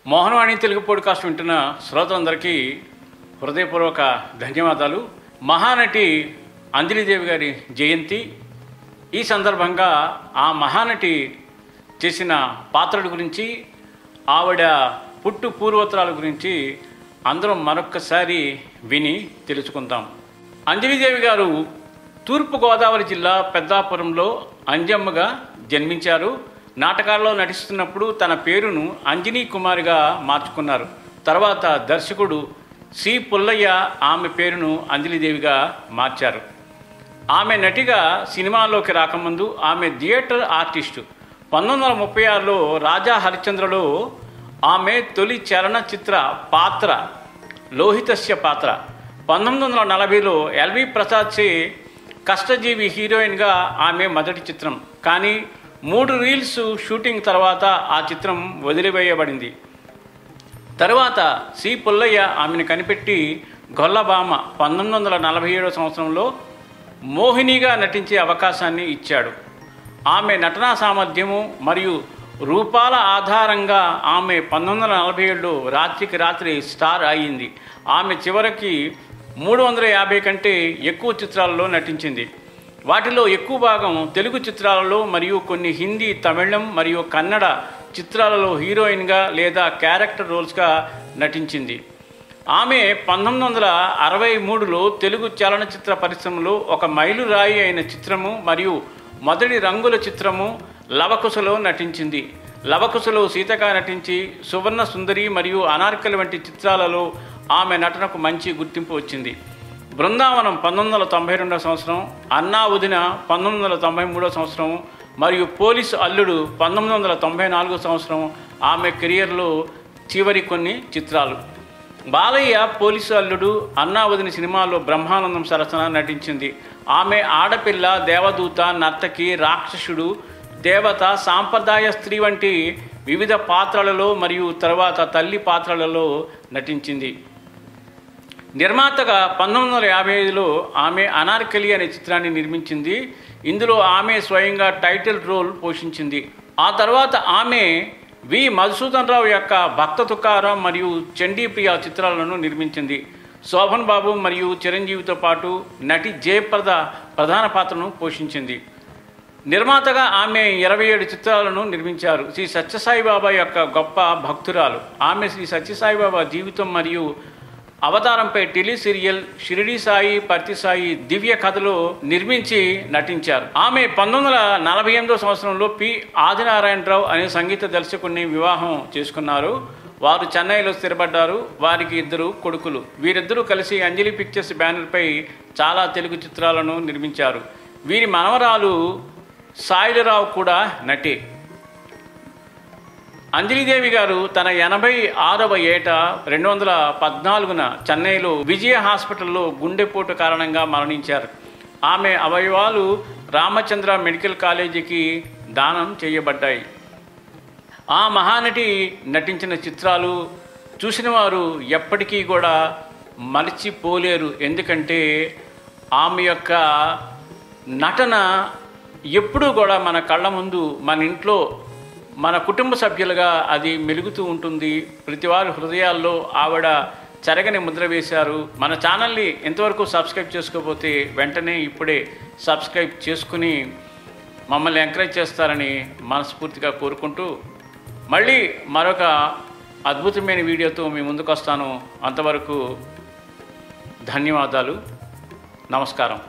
Mohanavani Telugu podcast వింటున్న శ్రోతలందరికీ హృదయపూర్వక ధన్యవాదాలు. మహానటి అంజలిదేవి గారి జయంతి. ఈ సందర్భంగా ఆ మహానటి చేసిన పాత్రల గురించి, ఆవిడ పుట్టు పూర్వోత్తరాల గురించి అందరం మరొక్కసారి విని తెలుసుకుందాం. అంజలిదేవి గారు తూర్పుగోదావరి జిల్లా పెద్దాపురంలో అంజమ్మగా జన్మించారు. నాటకాల్లో నటిస్తున్నప్పుడు తన పేరును అంజనీ కుమారిగా మార్చుకున్నారు. తర్వాత దర్శకుడు సి పుల్లయ్య ఆమె పేరును అంజలిదేవిగా మార్చారు. ఆమె నటిగా సినిమాల్లోకి రాకముందు ఆమె థియేటర్ ఆర్టిస్టు. 1936లో రాజా హరిశ్చంద్రలో ఆమె తొలి చలనచిత్ర పాత్ర లోహితస్య పాత్ర. 1940లో ఎల్వి ప్రసాద్ చే కష్టజీవి హీరోయిన్గా ఆమె మొదటి చిత్రం. కానీ 3 రీల్స్ షూటింగ్ తర్వాత ఆ చిత్రం వదిలివేయబడింది. తర్వాత సి పుల్లయ్య ఆమెను కనిపెట్టి గొల్లబామ 1947 సంవత్సరంలో మోహినిగా నటించే అవకాశాన్ని ఇచ్చాడు. ఆమె నటనా సామర్థ్యము మరియు రూపాల ఆధారంగా ఆమె 1947లో రాత్రికి రాత్రి స్టార్ అయ్యింది. ఆమె చివరికి 350 కంటే ఎక్కువ చిత్రాలలో నటించింది. వాటిలో ఎక్కువ భాగం తెలుగు చిత్రాలలో మరియు కొన్ని హిందీ, తమిళం మరియు కన్నడ చిత్రాలలో హీరోయిన్గా లేదా క్యారెక్టర్ రోల్స్గా నటించింది. ఆమె 1963లో తెలుగు చలనచిత్ర పరిశ్రమలో ఒక మైలురాయి అయిన చిత్రము మరియు మొదటి రంగుల చిత్రము లవకుశలో నటించింది. లవకుశలో సీతగా నటించి సువర్ణ సుందరి మరియు అనార్కలి వంటి చిత్రాలలో ఆమె నటనకు మంచి గుర్తింపు వచ్చింది. బృందావనం 1992 సంవత్సరం, అన్నా వదిన 1993 సంవత్సరం మరియు పోలీసు అల్లుడు 1994 సంవత్సరం ఆమె కెరియర్లో చివరి కొన్ని చిత్రాలు. బాలయ్య పోలీసు అల్లుడు, అన్నా వదిన సినిమాలో బ్రహ్మానందం సరసన నటించింది. ఆమె ఆడపిల్ల, దేవదూత, నర్తకి, రాక్షసుడు, దేవత, సాంప్రదాయ స్త్రీ వంటి వివిధ పాత్రలలో మరియు తర్వాత తల్లి పాత్రలలో నటించింది. నిర్మాతగా 1955లో ఆమె అనార్కలి అనే చిత్రాన్ని నిర్మించింది. ఇందులో ఆమె స్వయంగా టైటిల్ రోల్ పోషించింది. ఆ తర్వాత ఆమె వి మధుసూదన్ రావు యొక్క భక్త తుకారాం మరియు చండీప్రియ చిత్రాలను నిర్మించింది. శోభన్ బాబు మరియు చిరంజీవితో పాటు నటి జయప్రద ప్రధాన పాత్రను పోషించింది. నిర్మాతగా ఆమె 27 చిత్రాలను నిర్మించారు. శ్రీ సత్యసాయిబాబా యొక్క గొప్ప భక్తురాలు. ఆమె శ్రీ సత్యసాయిబాబా జీవితం మరియు అవతారంపై టెలి సీరియల్ షిరిడి సాయి పర్తి సాయి దివ్య కథలో నిర్మించి నటించారు. ఆమె 1948 సంవత్సరంలో పి ఆదినారాయణరావు అనే సంగీత దర్శకుడిని వివాహం చేసుకున్నారు. వారు చెన్నైలో స్థిరపడ్డారు. వారికి 2 కొడుకులు. వీరిద్దరూ కలిసి అంజలి పిక్చర్స్ బ్యానర్పై చాలా తెలుగు చిత్రాలను నిర్మించారు. వీరి మనవరాలు సాయిలరావు కూడా నటి. అంజలిదేవి గారు తన 86వ ఏట 2014న చెన్నైలో విజయ హాస్పిటల్లో గుండెపోటు కారణంగా మరణించారు. ఆమె అవయవాలు రామచంద్ర మెడికల్ కాలేజీకి దానం చేయబడ్డాయి. ఆ మహానటి నటించిన చిత్రాలు చూసిన వారు ఎప్పటికీ కూడా మర్చిపోలేరు. ఎందుకంటే ఆమె యొక్క నటన ఎప్పుడూ కూడా మన కళ్ళ ముందు, మన ఇంట్లో, మన కుటుంబ సభ్యులుగా అది మెలుగుతూ ఉంటుంది. ప్రతివారి హృదయాల్లో ఆవిడ చెరగని ముద్ర వేశారు. మన ఛానల్ని ఎంతవరకు సబ్స్క్రైబ్ చేసుకోకపోతే వెంటనే ఇప్పుడే సబ్స్క్రైబ్ చేసుకుని మమ్మల్ని ఎంకరేజ్ చేస్తారని మనస్ఫూర్తిగా కోరుకుంటూ మళ్ళీ మరొక అద్భుతమైన వీడియోతో మీ ముందుకు వస్తాను. అంతవరకు ధన్యవాదాలు. నమస్కారం.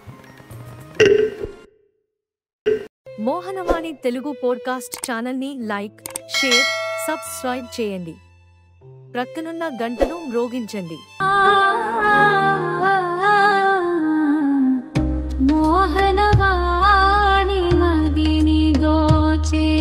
మోహనవాణి తెలుగు పోడ్కాస్ట్ ఛానల్ని లైక్, షేర్, సబ్స్క్రైబ్ చేయండి. ప్రక్కనున్న గంటను మ్రోగించండి.